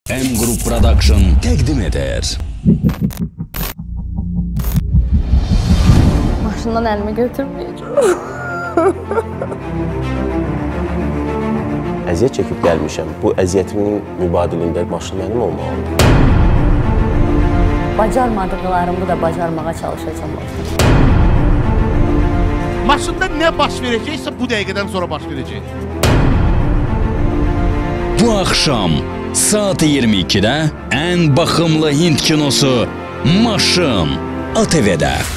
M Group Production təqdim edər. Maşından əlimi götürməyəcəm. Əziyyət çəkib gəlmişəm. Bu əziyyətimin mübadilində maşın mənim olmalıdır. Bacarmadıqlarımı da bacarmağa çalışacağım. Maşında nə baş verəcəksə bu dəqiqədən sonra baş verəcək. Bu axşam saat 22-də ən baxımlı Hind kinosu Maşın ATV-də.